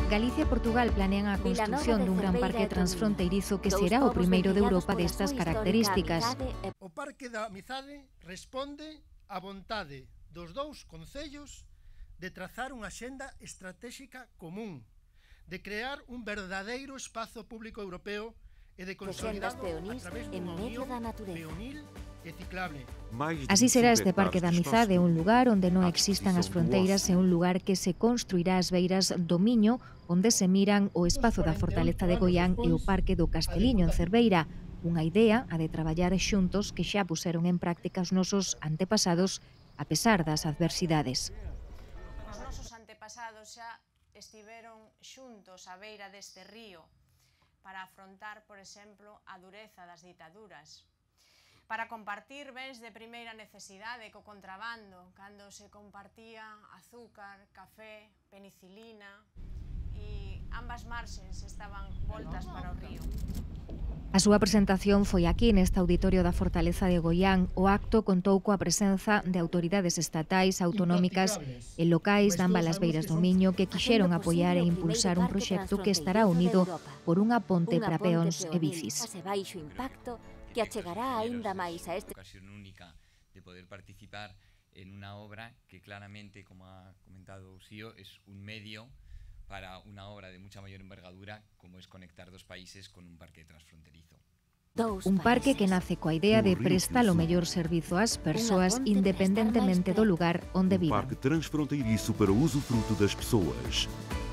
Galicia e Portugal planean a construción dun gran parque transfronteirizo que será o primeiro de Europa destas características. O Parque da Amizade responde á vontade dos dous concellos de trazar unha xenda estratégica común, de crear un verdadeiro espazo público europeo e de consolidado a través dunha unión peonil e ciclable. Así será este Parque da Amizade, un lugar onde non existan as fronteiras e un lugar que se construirá ás beiras do Miño, onde se miran o espazo da Fortaleza de Goián e o Parque do Casteliño en Cerveira, unha idea a de traballar xuntos que xa puseron en práctica os nosos antepasados a pesar das adversidades. Os nosos antepasados xa estiveron xuntos á beira deste río para afrontar, por exemplo, a dureza das ditaduras, para compartir bens de primeira necesidade co contrabando, cando se compartía azúcar, café, penicilina, e ambas marxes estaban voltas para o río. A súa presentación foi aquí neste auditorio da Fortaleza de Goián. O acto contou coa presenza de autoridades estatais, autonómicas e locais de ambas as beiras do Miño que quixeron apoiar e impulsar un proxecto que estará unido por unha ponte para peóns e bicis. Que achegará aínda máis a este ocasión única de poder participar en unha obra que claramente, como ha comentado Uxío, es un medio para unha obra de mucha mayor envergadura como es conectar dos países con un parque transfronterizo. Un parque que nace coa idea de prestar o mellor servizo ás persoas independentemente do lugar onde vivan. Um parque transfronteiriço para o usufruto das pessoas.